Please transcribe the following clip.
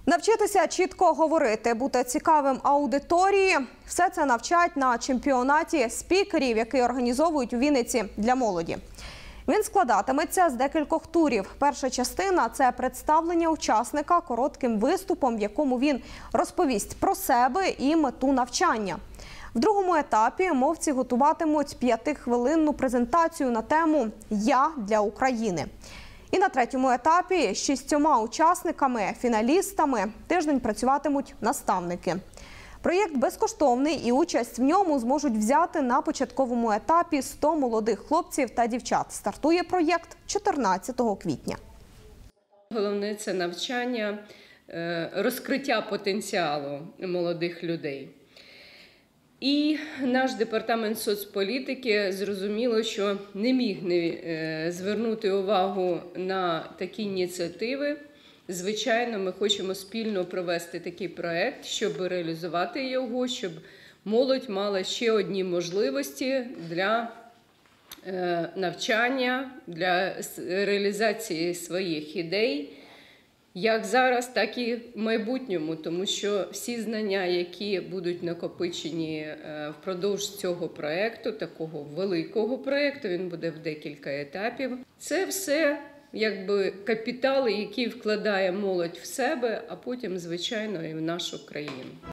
Навчитися чітко говорити, бути цікавим аудиторії – все це навчать на чемпіонаті спікерів, який організовують у Вінниці для молоді. Він складатиметься з декількох турів. Перша частина – це представлення учасника коротким виступом, в якому він розповість про себе і мету навчання. В другому етапі мовці готуватимуть 5-хвилинну презентацію на тему «Я для України». І на третьому етапі з 6 учасниками, фіналістами, тиждень працюватимуть наставники. Проєкт безкоштовний і участь в ньому зможуть взяти на початковому етапі 100 молодих хлопців та дівчат. Стартує проєкт 14 квітня. Головне – це навчання, розкриття потенціалу молодих людей. І наш департамент соцполітики зрозуміло, що не міг не звернути увагу на такі ініціативи. Звичайно, ми хочемо спільно провести такий проєкт, щоб реалізувати його, щоб молодь мала ще одні можливості для навчання, для реалізації своїх ідей, як зараз, так і в майбутньому, тому що всі знання, які будуть накопичені впродовж цього проєкту, такого великого проєкту, він буде в декілька етапів, це все якби капітали, які вкладає молодь в себе, а потім, звичайно, і в нашу країну.